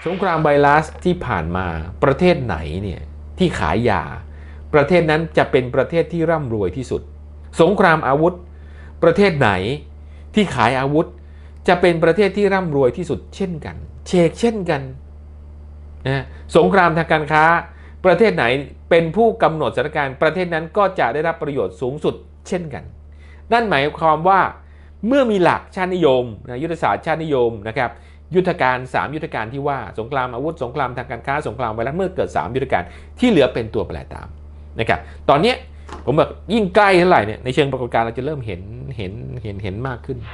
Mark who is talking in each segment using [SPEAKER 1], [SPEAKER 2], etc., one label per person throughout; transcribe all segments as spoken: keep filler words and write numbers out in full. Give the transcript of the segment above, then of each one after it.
[SPEAKER 1] สงครามไวรัสที่ผ่านมาประเทศไหนเนี่ยที่ขายยาประเทศนั้นจะเป็นประเทศที่ร่ำรวยที่สุดสงครามอาวุธประเทศไหนที่ขายอาวุธจะเป็นประเทศที่ร่ำรวยที่สุดเช่นกันเชกเช่นกันนะสงครามทางการค้าประเทศไหนเป็นผู้กำหนดสถานการณ์ประเทศนั้นก็จะได้รับประโยชน์สูงสุดเช่นกันนั่นหมายความว่าเมื่อมีหลักชาตินิยมนะยุทธศาสตร์ชาตินิยมนะครับยุทธการสามยุทธการที่ว่าสงครามอาวุธสงครามทางการค้าสงครามไวรัสเมื่อเกิดสามยุทธการที่เหลือเป็นตัวแปรตามนะครับตอนนี้ผมบอกยิ่งใกล้เท่าไหร่เนี่ยในเชิงปรากฏการณ์เราจะเริ่มเห็นเห็นเห็นเห็นมากขึ้น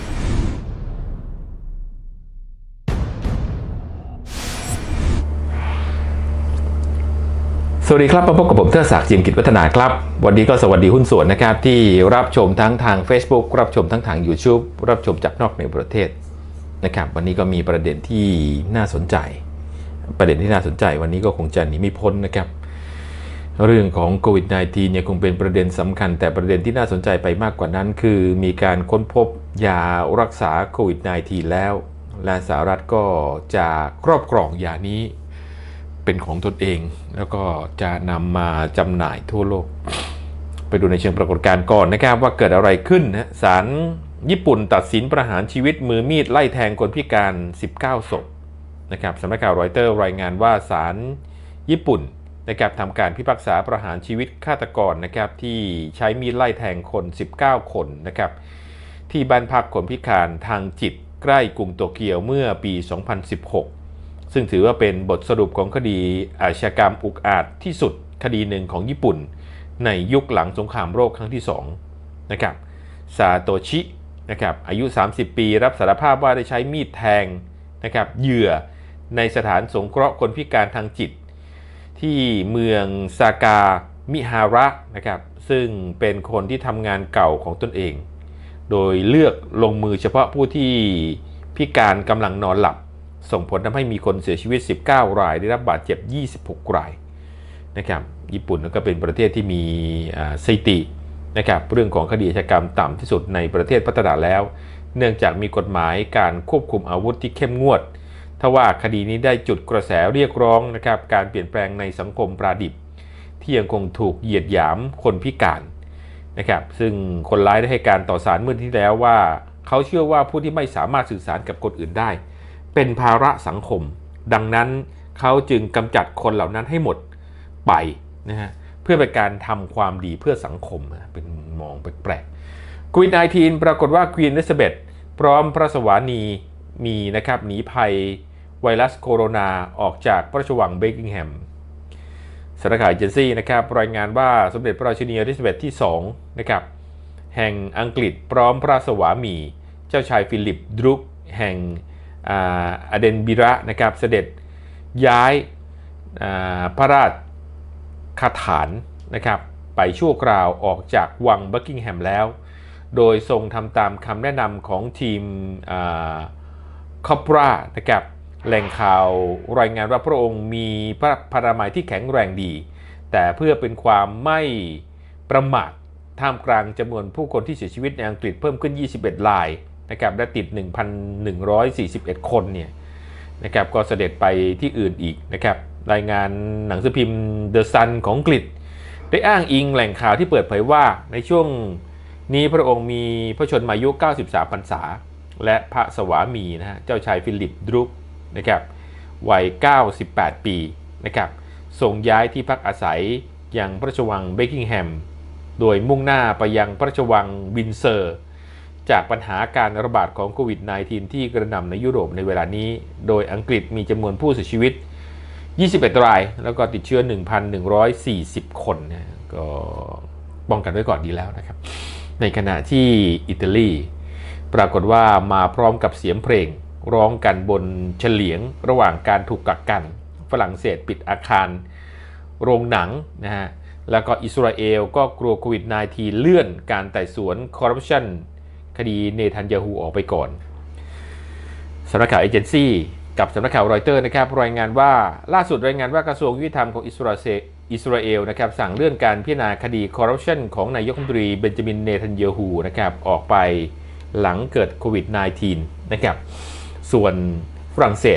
[SPEAKER 1] สวัสดีครับมาพบกับผมเทิดศักดิ์ จิมกิจวัฒนาครับวันนี้ก็สวัสดีหุ้นส่วนนะครับที่รับชมทั้งทาง Facebook รับชมทั้งทาง YouTube รับชมจากนอกในประเทศนะครับวันนี้ก็มีประเด็นที่น่าสนใจประเด็นที่น่าสนใจวันนี้ก็คงจะหนีไม่พ้นนะครับเรื่องของโควิด สิบเก้า เนี่ยคงเป็นประเด็นสำคัญแต่ประเด็นที่น่าสนใจไปมากกว่านั้นคือมีการค้นพบยารักษาโควิด สิบเก้า แล้วและสหรัฐก็จะครอบครองยานี้เป็นของตนเองแล้วก็จะนำมาจำหน่ายทั่วโลกไปดูในเชิงปรากฏการณ์ก่อนนะครับว่าเกิดอะไรขึ้นนะศาลญี่ปุ่นตัดสินประหารชีวิตมือมีดไล่แทงคนพิการสิบเก้าศพนะครับสำนักข่าวรอยเตอร์รายงานว่าศาลญี่ปุ่นนะครับทำการพิพากษาประหารชีวิตฆาตกรนะครับที่ใช้มีดไล่แทงคนสิบเก้าคนนะครับที่บ้านพักคนพิการทางจิตใกล้กรุงโตเกียวเมื่อปีสองพันสิบหกซึ่งถือว่าเป็นบทสรุปของคดีอาชญากรรมอุกอาจที่สุดคดีหนึ่งของญี่ปุ่นในยุคหลังสงครามโลกครั้งที่สองนะครับซาโตชินะครับอายุสามสิบปีรับสารภาพว่าได้ใช้มีดแทงนะครับเหยื่อในสถานสงเคราะห์คนพิการทางจิตที่เมืองซากามิฮาระนะครับซึ่งเป็นคนที่ทำงานเก่าของตนเองโดยเลือกลงมือเฉพาะผู้ที่พิการกำลังนอนหลับส่งผลทำให้มีคนเสียชีวิตสิบเก้ารายได้รับบาดเจ็บยี่สิบหกรายนะครับญี่ปุ่นก็เป็นประเทศที่มีสถิตินะครับเรื่องของคดีอาชญากรรมต่ำที่สุดในประเทศพัฒนาแล้วเนื่องจากมีกฎหมายการควบคุมอาวุธที่เข้มงวดทว่าคดีนี้ได้จุดกระแสเรียกร้องนะครับการเปลี่ยนแปลงในสังคมปราดิบที่ยังคงถูกเหยียดหยามคนพิการนะครับซึ่งคนร้ายได้ให้การต่อศาลเมื่อที่แล้วว่าเขาเชื่อว่าผู้ที่ไม่สามารถสื่อสารกับคนอื่นได้เป็นภาระสังคมดังนั้นเขาจึงกำจัดคนเหล่านั้นให้หมดไปนะฮะเพื่อเป็นการทำความดีเพื่อสังคมเป็นมองแปลกๆโควิด สิบเก้า ปรากฏว่าควีนอลิซาเบธพร้อมพระสวานีมีนะครับหนีภัยไวรัสโคโรนาออกจากพระราชวังเบกิงแฮมสำนักข่าวเอเจนซี่นะครับรายงานว่าสมเด็จพระราชินีอลิซาเบธที่สองนะครับแห่งอังกฤษพร้อมพระสวามีเจ้าชายฟิลิปดรุกแห่งอเดนบิระนะครับเสด็จย้ายพระราชคาถานนะครับไปชั่วคราวออกจากวังบักกิงแฮมแล้วโดยทรงทำตามคำแนะนำของทีมคอปรานะครับแหล่งข่าวรายงานว่าพระองค์มีพระพรามัยที่แข็งแรงดีแต่เพื่อเป็นความไม่ประมาทท่ามกลางจำนวนผู้คนที่เสียชีวิตในอังกฤษเพิ่มขึ้นยี่สิบเอ็ดรายนะครับและติด หนึ่งพันหนึ่งร้อยสี่สิบเอ็ด คนเนี่ยนะครับก็เสด็จไปที่อื่นอีกนะครับรายงานหนังสือพิมพ์ The Sun ของอังกฤษได้อ้างอิงแหล่งข่าวที่เปิดเผยว่าในช่วงนี้พระองค์มีพระชนมายุเก้าสิบสามพรรษาและพระสวามีนะฮะเจ้าชายฟิลิปดรุกนะครับวัยเก้าสิบแปดปีนะครับทรงย้ายที่พักอาศัยยังพระราชวังเบกิงแฮมโดยมุ่งหน้าไปยังพระราชวังวินเซอร์จากปัญหาการระบาดของโควิด สิบเก้า ที่กระหน่ำในยุโรปในเวลานี้โดยอังกฤษมีจำนวนผู้เสียชีวิตยี่สิบเอ็ดรายแล้วก็ติดเชื้อ หนึ่งพันหนึ่งร้อยสี่สิบ คนนะก็ป้องกันไว้ก่อนดีแล้วนะครับในขณะที่อิตาลีปรากฏว่ามาพร้อมกับเสียงเพลงร้องกันบนเฉลียงระหว่างการถูกกักกันฝรั่งเศสปิดอาคารโรงหนังนะฮะแล้วก็อิสราเอลก็กลัวโควิด สิบเก้า เลื่อนการไต่สวนคอร์รัปชันคดีเนทันยาฮูออกไปก่อนสำนักข่าวเอเจนซี่กับสำนักข่าวรอยเตอร์นะครับรายงานว่าล่าสุดรายงานว่ากระทรวงยุติธรรมของอิสราเอลอิสราเอลนะครับสั่งเลื่อนการพิจารณาคดีคอร์รัปชันของนายกรัฐมนตรีเบนจามินเนทันยาฮูนะครับออกไปหลังเกิดโควิด สิบเก้า นะครับส่วนฝรั่งเศส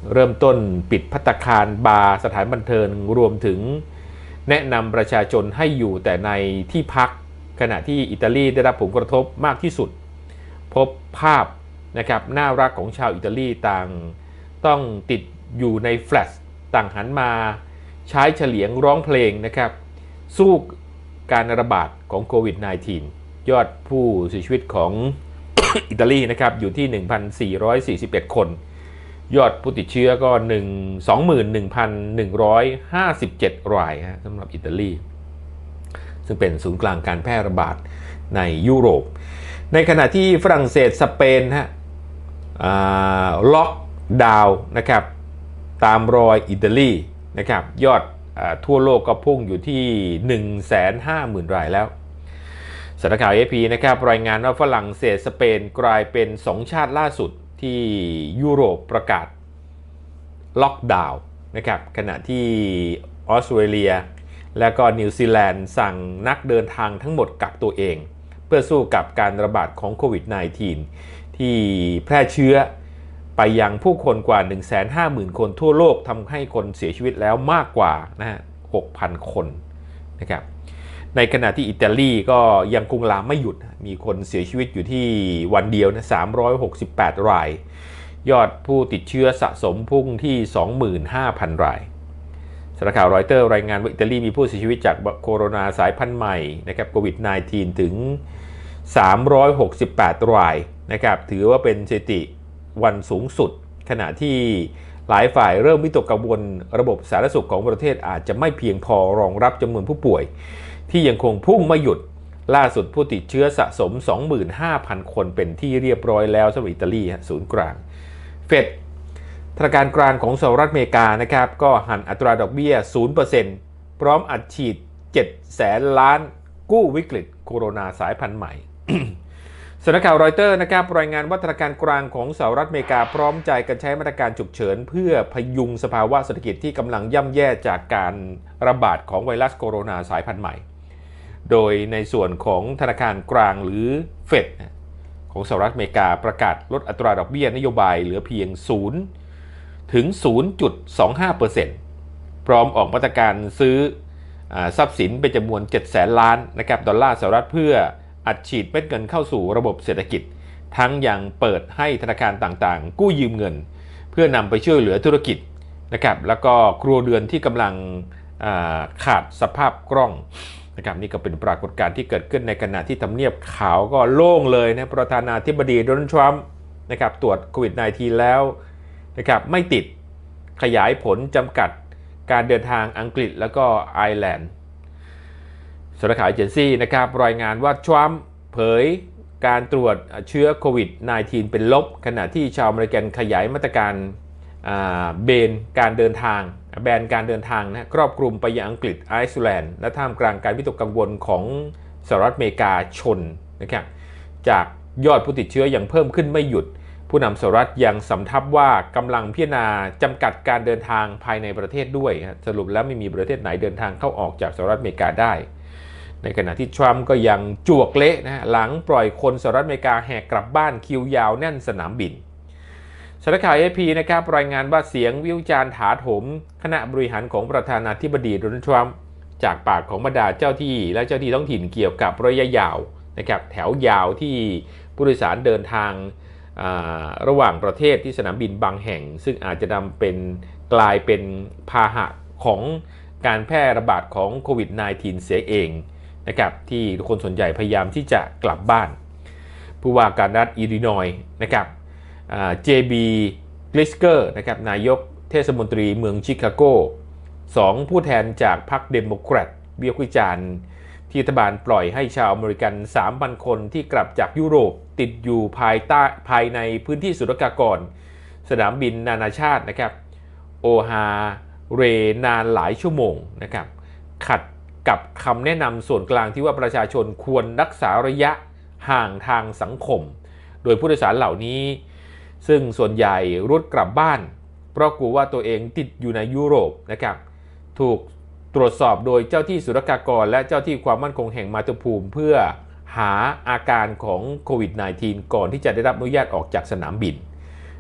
[SPEAKER 1] เริ่มต้นปิดภัตตาคารบาร์สถานบันเทิงรวมถึงแนะนำประชาชนให้อยู่แต่ในที่พักขณะที่อิตาลีได้รับผลกระทบมากที่สุดพบภาพนะครับน่ารักของชาวอิตาลีต่างต้องติดอยู่ในแฟลชต่างหันมาใช้เฉลียงร้องเพลงนะครับสู้การระบาดของโควิด สิบเก้า ยอดผู้เสียชีวิตของ อิตาลีนะครับอยู่ที่ หนึ่งพันสี่ร้อยสี่สิบเอ็ด คนยอดผู้ติดเชื้อก็ สองหมื่นหนึ่งพันหนึ่งร้อยห้าสิบเจ็ด รายสำหรับอิตาลีซึ่งเป็นศูนย์กลางการแพร่ระบาดในยุโรปในขณะที่ฝรั่งเศสสเปนฮะล็อกดาวน์นะครับตามรอยอิตาลีนะครับยอดทั่วโลกก็พุ่งอยู่ที่ หนึ่งแสนห้าหมื่น รายแล้วสำนักข่าว เอ เอฟ พี นะครับรายงานว่าฝรั่งเศสสเปนกลายเป็นสองชาติล่าสุดที่ยุโรปประกาศล็อกดาวน์นะครับขณะที่ออสเตรเลียและก็นิวซีแลนด์สั่งนักเดินทางทั้งหมดกักตัวเองเพื่อสู้กับการระบาดของโควิด สิบเก้า ที่แพร่เชื้อไปยังผู้คนกว่า หนึ่งแสนห้าหมื่น คนทั่วโลกทำให้คนเสียชีวิตแล้วมากกว่านะฮะ หกพัน คนนะครับในขณะที่อิตาลีก็ยังคงลามไม่หยุดมีคนเสียชีวิตอยู่ที่วันเดียวนะสามร้อยหกสิบแปดรายยอดผู้ติดเชื้อสะสมพุ่งที่ สองหมื่นห้าพัน รายสำนักข่าวรอยเตอร์รายงานว่าอิตาลีมีผู้เสียชีวิตจากโคโรนาสายพันธุ์ใหม่นะครับโควิด สิบเก้า ถึงสามร้อยหกสิบแปดรายนะครับถือว่าเป็นสถิติวันสูงสุดขณะที่หลายฝ่ายเริ่มวิตกกังวลระบบสาธารณสุขของประเทศอาจจะไม่เพียงพอรองรับจำนวนผู้ป่วยที่ยังคงพุ่งไม่หยุดล่าสุดผู้ติดเชื้อสะสม สองหมื่นห้าพัน คนเป็นที่เรียบร้อยแล้วสำหรับอิตาลีศูนย์กลางเฟดธนาคารกลางของสหรัฐอเมริกานะครับก็หันอัตราดอกเบี้ย ศูนย์เปอร์เซ็นต์ พร้อมอัดฉีดเจ็ดแสนล้านกู้วิกฤตโคโรนาสายพันธุ์ใหม่ สำนักข่าวรอยเตอร์นะครับรายงานว่าธนาคารกลางของสหรัฐอเมริกาพร้อมใจกันใช้มาตรการฉุกเฉินเพื่อพยุงสภาวะเศรษฐกิจที่กำลังย่ำแย่จากการระบาดของไวรัสโคโรนาสายพันธุ์ใหม่โดยในส่วนของธนาคารกลางหรือเฟดของสหรัฐอเมริกาประกาศลดอัตราดอกเบี้ยนโยบายเหลือเพียงศูนย์ถึง ศูนย์จุดสองห้าเปอร์เซ็นต์ พร้อมออกมาตรการซื้อทรัพย์สินเป็นจำนวนเจ็ดแสนล้านนะครับดอลลาร์สหรัฐเพื่ออัดฉีดเม็ดเงินเข้าสู่ระบบเศรษฐกิจทั้งยังเปิดให้ธนาคารต่างๆกู้ยืมเงินเพื่อนำไปช่วยเหลือธุรกิจนะครับแล้วก็ครัวเรือนที่กำลังขาดสภาพคล่องนะครับนี่ก็เป็นปรากฏการณ์ที่เกิดขึ้นในขณะที่ทำเนียบขาวก็โล่งเลยนะประธานาธิบดีโดนัลด์ทรัมป์นะครับตรวจโควิด สิบเก้า แล้วนะครับไม่ติดขยายผลจำกัดการเดินทางอังกฤษแล้วก็ไอร์แลนด์สำนักข่าวเอเจนซี่นะครับรายงานว่าทรัมป์เผยการตรวจเชื้อโควิด สิบเก้า เป็นลบขณะที่ชาวอเมริกันขยายมาตรการเบนการเดินทางแบนการเดินทางนะครอบคลุมไปยังอังกฤษไอซ์แลนด์และท่ามกลางการวิตกกังวลของสหรัฐอเมริกาชนนะครับจากยอดผู้ติดเชื้อยังเพิ่มขึ้นไม่หยุดผู้นำสหรัฐยังสำทับว่ากำลังพิจารณาจำกัดการเดินทางภายในประเทศด้วยสรุปแล้วไม่มีประเทศไหนเดินทางเข้าออกจากสหรัฐอเมริกาได้ในขณะที่ทรัมป์ก็ยังจวกเละนะหลังปล่อยคนสหรัฐอเมริกาแหกกลับบ้านคิวยาวแน่นสนามบินสำนักข่าว เอ เอฟ พี นะครับรายงานว่าเสียงวิจารณ์ถาโถมคณะบริหารของประธานาธิบดีโดนัลด์ทรัมป์จากปากของบรรดาเจ้าที่และเจ้าที่ท้องถิ่นเกี่ยวกับระยะยาวนะครับแถวยาวที่ผู้โดยสารเดินทางระหว่างประเทศที่สนามบินบางแห่งซึ่งอาจจะนำเป็นกลายเป็นพาหะของการแพร่ระบาดของโควิด สิบเก้า เสียเองนะครับที่ทุกคนส่วนใหญ่พยายามที่จะกลับบ้านผู้ว่าการรัฐอิลลินอยส์นะครับเจ บี กลิสเกอร์นะครับนายกเทศมนตรีเมืองชิคาโกสองผู้แทนจากพรรคเดโมแครตวิพากษ์วิจารณ์ที่รัฐบาลปล่อยให้ชาวอเมริกัน สามพัน คนที่กลับจากยุโรปติดอยู่ภายใต้ภายในพื้นที่ศุลกากรสนามบินนานาชาตินะครับโอฮาเรนานหลายชั่วโมงนะครับขัดกับคำแนะนำส่วนกลางที่ว่าประชาชนควรรักษาระยะห่างทางสังคมโดยผู้โดยสารเหล่านี้ซึ่งส่วนใหญ่รุดกลับบ้านเพราะกลัวว่าตัวเองติดอยู่ในยุโรปนะครับถูกตรวจสอบโดยเจ้าที่ศุลกากรและเจ้าที่ความมั่นคงแห่งมาตุภูมิเพื่อหาอาการของโควิด สิบเก้า ก่อนที่จะได้รับอนุญาตออกจากสนามบิน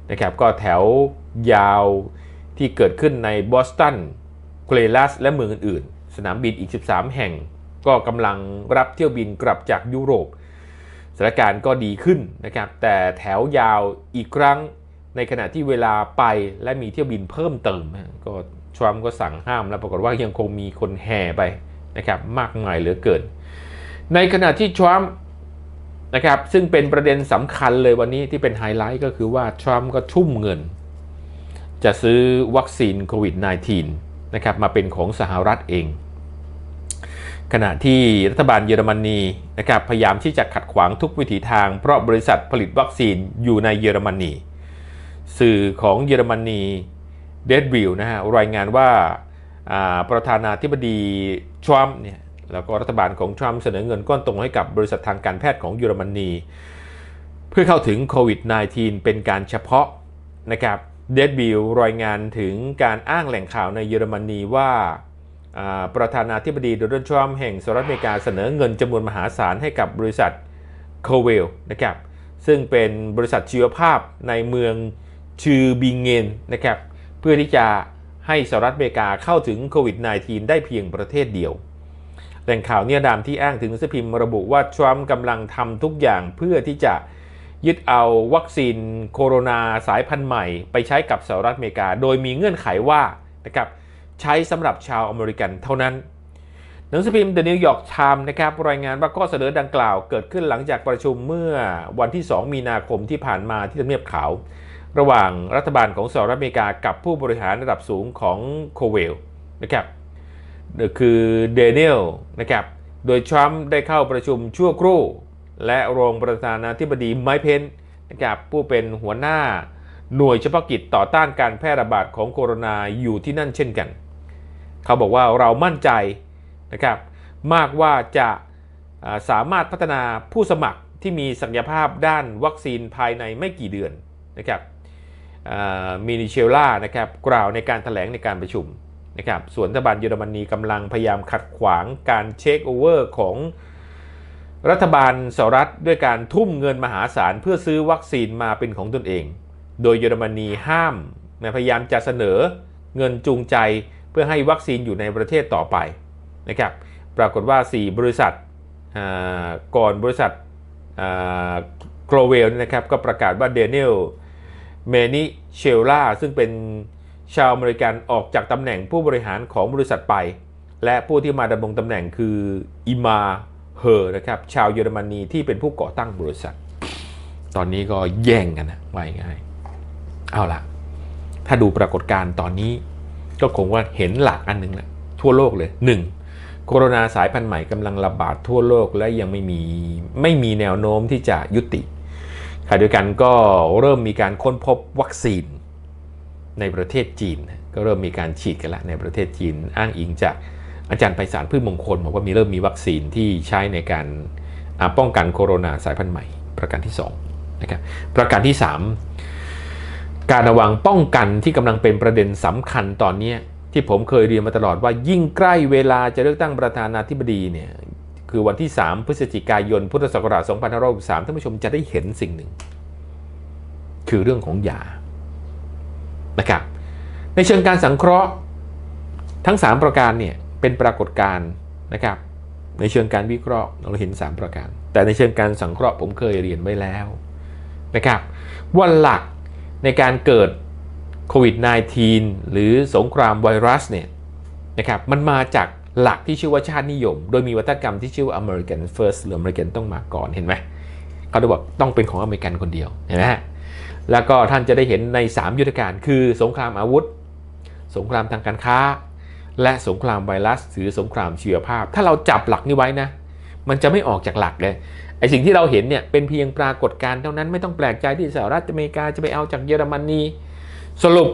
[SPEAKER 1] นะครับก็แถวยาวที่เกิดขึ้นในบอสตันเกรลัสและเมืองอื่นๆสนามบินอีกสิบสามแห่งก็กำลังรับเที่ยวบินกลับจากยุโรปสถานการณ์ก็ดีขึ้นนะครับแต่แถวยาวอีกครั้งในขณะที่เวลาไปและมีเที่ยวบินเพิ่มเติมก็ทรัมป์ก็สั่งห้ามแล้วปรากฏว่ายังคงมีคนแห่ไปนะครับมากมายเหลือเกินในขณะที่ทรัมป์นะครับซึ่งเป็นประเด็นสำคัญเลยวันนี้ที่เป็นไฮไลท์ก็คือว่าทรัมป์ก็ทุ่มเงินจะซื้อวัคซีนโควิด สิบเก้า นะครับมาเป็นของสหรัฐเองขณะที่รัฐบาลเยอรมนีนะครับพยายามที่จะขัดขวางทุกวิถีทางเพราะบริษัทผลิตวัคซีนอยู่ในเยอรมนีสื่อของเยอรมนีเดดวิลนะฮะรายงานว่าประธานาธิบดีทรัมป์เนี่ยแล้วก็รัฐบาลของทรัมป์เสนอเงินก้อนโตให้กับบริษัททางการแพทย์ของเยอรมนีเพื่อเข้าถึงโควิด สิบเก้า เป็นการเฉพาะนะครับเดดวิลรายงานถึงการอ้างแหล่งข่าวในเยอรมนีว่าประธานาธิบดีโดนัลด์ทรัมป์แห่งสหรัฐอเมริกาเสนอเงินจำนวนมหาศาลให้กับบริษัทโคเวลนะครับซึ่งเป็นบริษัทชีวภาพในเมืองชือบิงเงนนะครับเพื่อที่จะให้สหรัฐอเมริกาเข้าถึงโควิด สิบเก้า ได้เพียงประเทศเดียวแหล่งข่าวเนี่ยดามที่อ้างถึงหนังสือพิมพ์ระบุว่าทรัมป์กำลังทำทุกอย่างเพื่อที่จะยึดเอาวัคซีนโคโรนาสายพันธุ์ใหม่ไปใช้กับสหรัฐอเมริกาโดยมีเงื่อนไขว่านะครับใช้สำหรับชาวอเมริกันเท่านั้นหนังสือพิมพ์ The New York Times นะครับรายงานว่าข้อเสนอดังกล่าวเกิดขึ้นหลังจากประชุมเมื่อวันที่สองมีนาคมที่ผ่านมาที่ทำเนียบขาวระหว่างรัฐบาลของสหรัฐอเมริกากับผู้บริหารระดับสูงของโคเวลนะครับคือเดเนียลนะครับโดยทรัมป์ได้เข้าประชุมชั่วครู่และรองประธานาธิบดีไมค์เพนซ์นะครับผู้เป็นหัวหน้าหน่วยเฉพาะกิจต่อต้านการแพร่ระบาดของโคโรนาอยู่ที่นั่นเช่นกันเขาบอกว่าเรามั่นใจนะครับมากว่าจะสามารถพัฒนาผู้สมัครที่มีศักยภาพด้านวัคซีนภายในไม่กี่เดือนนะครับมินิเชลล่านะครับกล่าวในการแถลงในการประชุมนะครับส่วนรัฐบาลเยอรมนีกำลังพยายามขัดขวางการเช็คโอเวอร์ของรัฐบาลสหรัฐด้วยการทุ่มเงินมหาศาลเพื่อซื้อวัคซีนมาเป็นของตนเองโดยเยอรมนีห้ามพยายามจะเสนอเงินจูงใจเพื่อให้วัคซีนอยู่ในประเทศต่อไปนะครับปรากฏว่าสี่บริษัทก่อนบริษัทโกลเวลนะครับก็ประกาศว่าเดเนียลเมนิเชลล่าซึ่งเป็นชาวอเมริกันออกจากตำแหน่งผู้บริหารของบริษัทไปและผู้ที่มาดำรงตำแหน่งคืออิมาเฮอร์นะครับชาวเยอรมนีที่เป็นผู้ก่อตั้งบริษัทตอนนี้ก็แย่งกันนะว่าง่ายเอาล่ะถ้าดูปรากฏการณ์ตอนนี้ก็คงว่าเห็นหลักอันหนึ่งแหละทั่วโลกเลยหนึ่งโคโรนาสายพันธุ์ใหม่กำลังระบาดทั่วโลกและยังไม่มีไม่มีแนวโน้มที่จะยุติขณะเดียวกันก็เริ่มมีการค้นพบวัคซีนในประเทศจีนก็เริ่มมีการฉีดกันแล้วในประเทศจีนอ้างอิงจากอาจารย์ไพศาลพืชมงคลบอกว่ามีเริ่มมีวัคซีนที่ใช้ในการป้องกันโคโรนาสายพันธุ์ใหม่ประการที่สองนะครับประการที่สามการระวังป้องกันที่กำลังเป็นประเด็นสำคัญตอนนี้ที่ผมเคยเรียนมาตลอดว่ายิ่งใกล้เวลาจะเลือกตั้งประธานาธิบดีเนี่ยคือวันที่สามพฤศจิกายนพุทธศักราชสองพันห้าร้อยหกสิบสามท่านผู้ชมจะได้เห็นสิ่งหนึ่งคือเรื่องของยานะครับในเชิงการสังเคราะห์ทั้งสามประการเนี่ยเป็นปรากฏการณ์นะครับในเชิงการวิเคราะห์เราเห็นสามประการแต่ในเชิงการสังเคราะห์ผมเคยเรียนไว้แล้วนะครับว่าหลักในการเกิดโควิด สิบเก้า หรือสงครามไวรัสเนี่ยนะครับมันมาจากหลักที่ชื่อว่าชาตินิยมโดยมีวัฒกรรมที่ชื่อว่า American First หรือ American ต้องมาก่อนเห็นไหมเขาจะบอกต้องเป็นของอเมริกันคนเดียวเห็นไหมฮะแล้วก็ท่านจะได้เห็นในสามยุทธการคือสงครามอาวุธสงครามทางการค้าและสงครามไวรัสหรือสงครามชีวภาพถ้าเราจับหลักนี้ไว้นะมันจะไม่ออกจากหลักเลยไอสิ่งที่เราเห็นเนี่ยเป็นเพียงปรากฏการณ์เท่านั้นไม่ต้องแปลกใจที่สหรัฐอเมริกาจะไปเอาจากเยอรมนีสรุป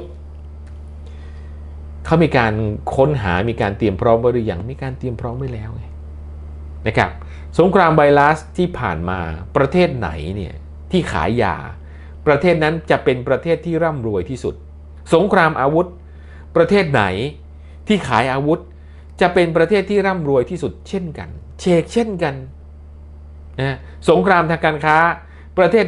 [SPEAKER 1] เขามีการค้นหามีการเตรียมพร้อมไว้หรือยังมีการเตรียมพร้อมไว้แล้วไงนะครับสงครามไวรัสที่ผ่านมาประเทศไหนเนี่ยที่ขายยาประเทศนั้นจะเป็นประเทศที่ร่ำรวยที่สุดสงครามอาวุธประเทศไหนที่ขายอาวุธจะเป็นประเทศที่ร่ำรวยที่สุดเช่นกันเชกเช่นกันนะสงครามทางการค้าประเทศไหน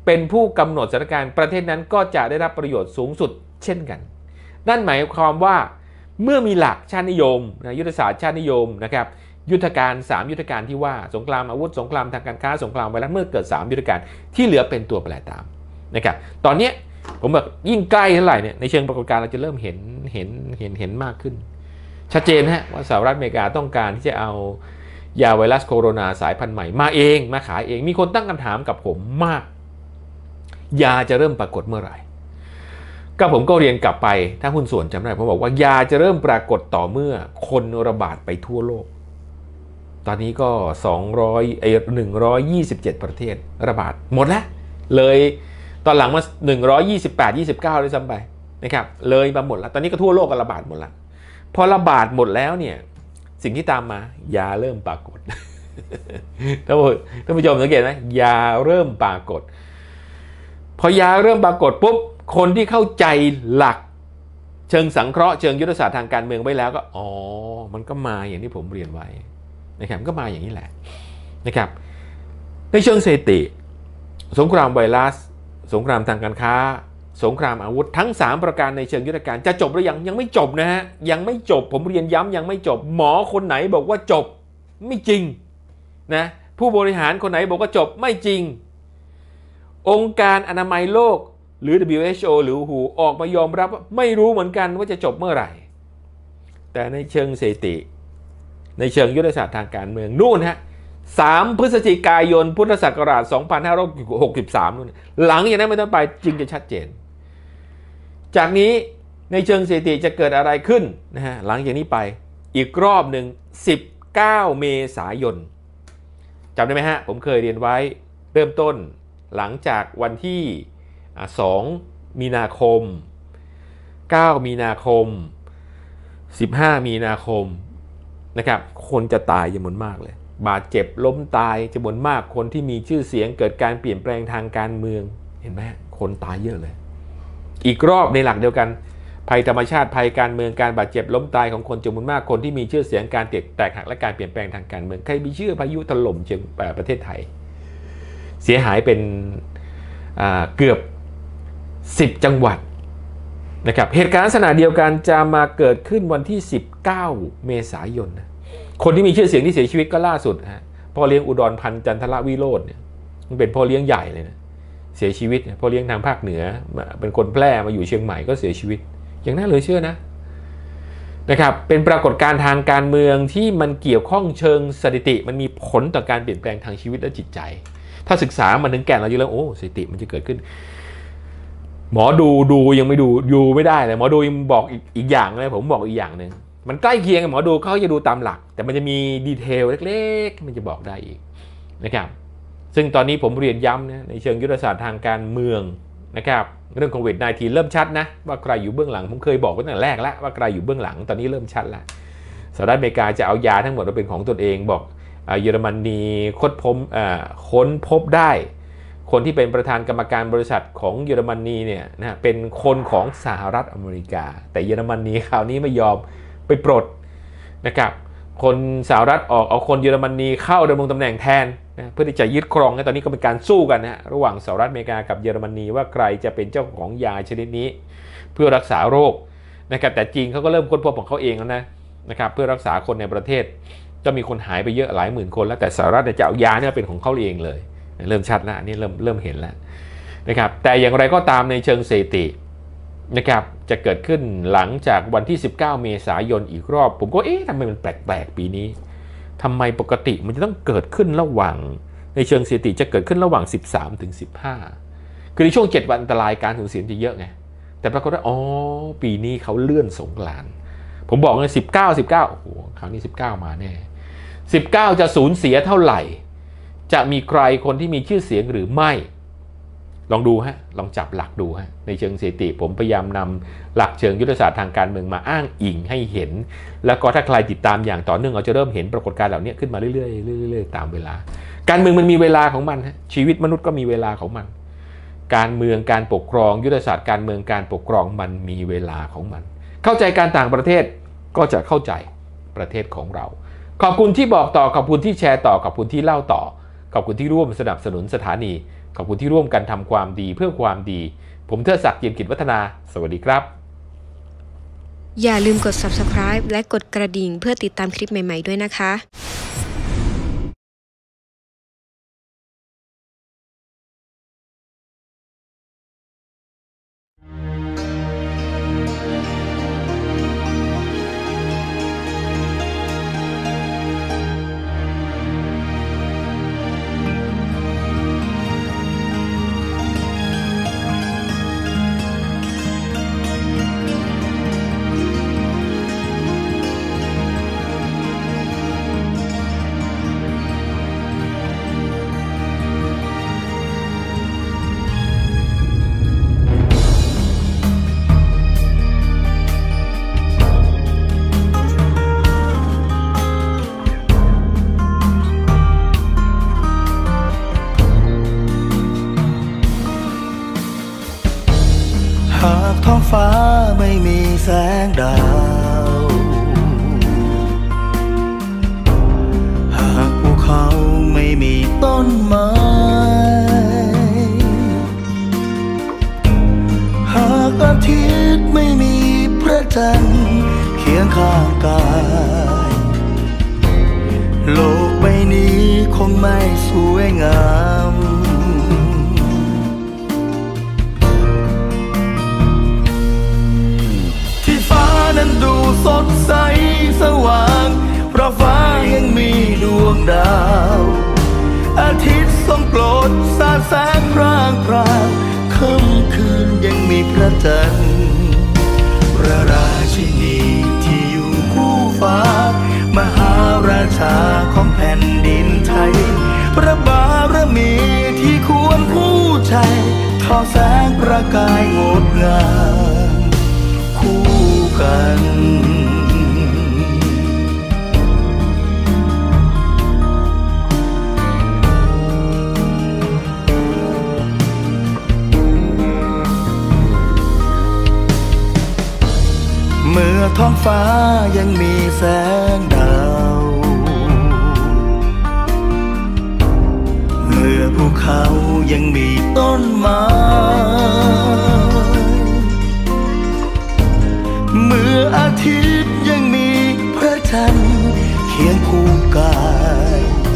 [SPEAKER 1] เป็นผู้กำหนดสถานการณ์ประเทศนั้นก็จะได้รับประโยชน์สูงสุดเช่นกันนั่นหมายความว่าเมื่อมีหลักชาตินิยมนะยุทธศาสตร์ชาตินิยมนะครับยุทธการสามยุทธการที่ว่าสงครามอาวุธสงครามทางการค้าสงครามไวรัสเมื่อเกิดสามยุทธการที่เหลือเป็นตัวแปรตามนะครับตอนนี้ผมบอกยิ่งใกล้เท่าไหร่เนี่ยในเชิงปรากฏการณ์เราจะเริ่มเห็นเห็นเห็นเห็นมากขึ้นชัดเจนฮะว่าสหรัฐอเมริกาต้องการที่จะเอายาไวรัสโคโรนาสายพันธุ์ใหม่มาเองมาขายเองมีคนตั้งคำถามกับผมมากยาจะเริ่มปรากฏเมื่อไหร่ก็ผมก็เรียนกลับไปถ้าหุ้นส่วนจำได้ผมบอกว่ายาจะเริ่มปรากฏต่อเมื่อคนระบาดไปทั่วโลกตอนนี้ก็สองร้อยไอ้หนึ่งร้อยยี่สิบเจ็ดประเทศระบาดหมดแล้วเลยตอนหลังมาหนึ่งร้อยยี่สิบแปด ยี่สิบเก้าด้วยซ้ำไปนะครับเลยมาหมดแล้วตอนนี้ก็ทั่วโลกก็ระบาดหมดแล้วพอระบาดหมดแล้วเนี่ยสิ่งที่ตามมายาเริ่มปรากฏท่านผู้ท่านผู้ชมสังเกตไหมยาเริ่มปรากฏพอยาเริ่มปรากฏปุ๊บคนที่เข้าใจหลักเชิงสังเคราะห์เชิงยุทธศาสตร์ทางการเมืองไว้แล้วก็อ๋อมันก็มาอย่างที่ผมเรียนไว้นะครับก็มาอย่างนี้แหละนะครับในเชิงเศรษฐกิจสงครามไวรัสสงครามทางการค้าสงครามอาวุธทั้งสามประการในเชิงยุทธการจะจบหรือยังยังไม่จบนะฮะยังไม่จบผมเรียนย้ำยังไม่จบหมอคนไหนบอกว่าจบไม่จริงนะผู้บริหารคนไหนบอกว่าจบไม่จริงองค์การอนามัยโลกหรือ ดับเบิลยู เอช โอ หรือ ดับเบิลยู เอช โอ ออกมายอมรับว่าไม่รู้เหมือนกันว่าจะจบเมื่อไหร่แต่ในเชิงเศรษฐกิจในเชิงยุทธศาสตร์ทางการเมืองนู่นฮะสามพฤศจิกายนพุทธศักราชสองพันห้าร้อยหกสิบสามนู่นหลังจากนั้นไม่ต้องไปจึงจะชัดเจนจากนี้ในเชิงเศรษฐกิจจะเกิดอะไรขึ้นนะฮะหลังจากนี้ไปอีกรอบหนึ่งสิบเก้าเมษายนจำได้ไหมฮะผมเคยเรียนไว้เริ่มต้นหลังจากวันที่สองมีนาคมเก้ามีนาคมสิบห้ามีนาคมนะครับคนจะตายจำนวนมากเลยบาดเจ็บล้มตายจำนวนมากคนที่มีชื่อเสียงเกิดการเปลี่ยนแปลงทางการเมืองเห็นไหมคนตายเยอะเลยอีกรอบในหลักเดียวกันภัยธรรมชาติภัยการเมืองการบาดเจ็บล้มตายของคนจำนวนมากคนที่มีชื่อเสียงการแตกหักและการเปลี่ยนแปลงทางการเมืองใครมีชื่อพายุถล่มเชียงประเทศไทยเสียหายเป็นเกือบสิบจังหวัดนะครับเหตุการณ์ลักษณะเดียวกันจะมาเกิดขึ้นวันที่สิบเก้าเมษายนคนที่มีชื่อเสียงที่เสียชีวิตก็ล่าสุดฮะพ่อเลี้ยงอุดรพันธ์จันทรวิโรจน์เนี่ยมันเป็นพ่อเลี้ยงใหญ่เลยนะเสียชีวิตพ่อเลี้ยงทางภาคเหนือเป็นคนแพร่มาอยู่เชียงใหม่ก็เสียชีวิตอย่างน่าเหลือเชื่อนะนะครับเป็นปรากฏการณ์ทางการเมืองที่มันเกี่ยวข้องเชิงสถิติมันมีผลต่อการเปลี่ยนแปลงทางชีวิตและจิตใจถ้าศึกษามันถึงแก่นเราอยู่แล้วโอ้สถิติมันจะเกิดขึ้นหมอดูดูยังไม่ดูดูไม่ได้เลยหมอดูยังบอกอีกอีกอย่างเลยผมบอกอีกอย่างหนึ่งมันใกล้เคียงกับหมอดูเขาจะดูตามหลักแต่มันจะมีดีเทลเล็กๆมันจะบอกได้อีกนะครับซึ่งตอนนี้ผมเรียนย้ำนะในเชิงยุทธศาสตร์ทางการเมืองนะครับเรื่องโควิด สิบเก้า เริ่มชัดนะว่าใครอยู่เบื้องหลังผมเคยบอกไว้ตั้งแต่แรกแล้วว่าใครอยู่เบื้องหลังตอนนี้เริ่มชัดแล้วสหรัฐอเมริกาจะเอายาทั้งหมดมาเป็นของตนเองบอกเยอรมนีค้นพบค้นพบได้คนที่เป็นประธานกรรมการบริษัทของเยอรมนีเนี่ยนะเป็นคนของสหรัฐอเมริกาแต่เยอรมนีคราวนี้ไม่ยอมไปปลดนะครับคนสหรัฐออกเอาคนเยอรมนีเข้าดำรงตำแหน่งแทนนะเพื่อที่จะยึดครองตอนนี้ก็เป็นการสู้กันนะระหว่างสหรัฐอเมริกากับเยอรมนีว่าใครจะเป็นเจ้าของยาชนิดนี้เพื่อรักษาโรคนะครับแต่จีนเขาก็เริ่มค้นพบของเขาเองแล้วนะนะครับเพื่อรักษาคนในประเทศก็มีคนหายไปเยอะหลายหมื่นคนแล้วแต่สหรัฐจะเอายาเนี่ยเป็นของเขาเองเลยเริ่มชัดแล้วนี่เริ่มเริ่มเห็นแล้วนะครับแต่อย่างไรก็ตามในเชิงสถิตินะครับจะเกิดขึ้นหลังจากวันที่สิบเก้าเมษายนอีกรอบผมก็เอ๊ะทำไมมันแปลกๆปีนี้ทำไมปกติมันจะต้องเกิดขึ้นระหว่างในเชิงสถิติจะเกิดขึ้นระหว่างสิบสามถึงสิบห้าคือในช่วงเจ็ดวันอันตรายการสูญเสียจะเยอะไงแต่ปรากฏว่าอ๋อปีนี้เขาเลื่อนสงกรานต์ผมบอกเลยสิบเก้า สิบเก้าโอ้โหคราวนี้สิบเก้ามาแน่สิบเก้าจะสูญเสียเท่าไหร่จะมีใครคนที่มีชื่อเสียงหรือไม่ลองดูฮะลองจับหลักดูฮะในเชิงสถิติผมพยายามนำหลักเชิงยุทธศาสตร์ทางการเมืองมาอ้างอิงให้เห็นแล้วก็ถ้าใครติดตามอย่างต่อเนื่องเราจะเริ่มเห็นปรากฏการณ์เหล่านี้ขึ้นมาเรื่อยๆเรื่อยๆตามเวลาการเมืองมันมีเวลาของมันฮะชีวิตมนุษย์ก็มีเวลาของมันการเมืองการปกครองยุทธศาสตร์การเมืองการปกครองมันมีเวลาของมันเข้าใจการต่างประเทศก็จะเข้าใจประเทศของเราขอบคุณที่บอกต่อขอบคุณที่แชร์ต่อขอบคุณที่เล่าต่อขอบคุณที่ร่วมสนับสนุนสถานีขอบคุณที่ร่วมกันทำความดีเพื่อความดีผมเทิดศักดิ์เจียมกิจวัฒนาสวัสดีครับ
[SPEAKER 2] อย่าลืมกด ซับสไครบ์ และกดกระดิ่งเพื่อติดตามคลิปใหม่ๆด้วยนะคะ
[SPEAKER 3] หากท้องฟ้าไม่มีแสงดาวหากภูเขาไม่มีต้นไม้หากอาทิตย์ไม่มีพระจันทร์เคียงข้างกายโลกใบนี้คงไม่สวยงามนั้นดูสดใสสว่างเพราะฟ้ายังมีดวงดาวอาทิตย์ทรงโปรดสาดแสงพร่างพราวค่ำคืนยังมีพระจันทร์พระราชินีที่อยู่คู่ฟ้ามหาราชาของแผ่นดินไทยพระบารมีที่ควรผู้ชัยทอแสงประกายงดงามคู่กันเมื่อท้องฟ้ายังมีแสงดาวเมื่อภูเขายังมีต้นไม้เมื่ออาทิตย์ยังมีพระจันทร์เคียงคู่กาย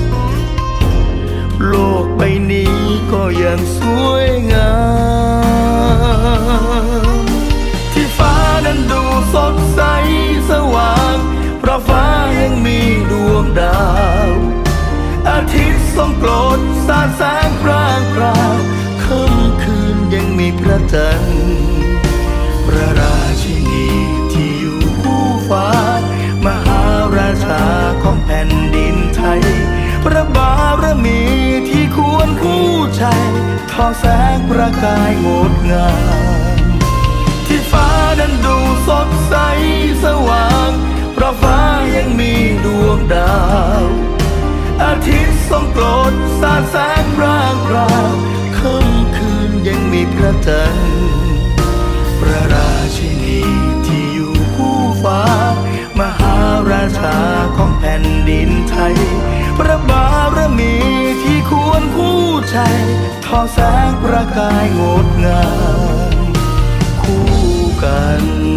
[SPEAKER 3] โลกใบนี้ก็ยังสวยงามที่ฟ้านั้นดูสดใสสว่างเพราะฟ้ายังมีดวงดาวอาทิตย์ทรงโปรดสาดแสงพร่างพราวค่ำคืนยังมีพระจันทร์พระราชินีที่อยู่คู่ฟ้ามหาราชาของแผ่นดินไทยพระบารมีที่ควรคู่ชัยทอแสงประกายงดงามที่ฟ้านั้นดูสดใสสว่างเพราะฟ้ายังมีดวงดาวอาทิตย์ทรงโปรดสาดแสงพร่างพราวค่ำคืนยังมีพระจันทร์พระราชินีที่อยู่คู่ฟ้ามหาราชาของแผ่นดินไทยพระบารมีที่ควรคู่ชัยทอแสงประกายงดงามคู่กัน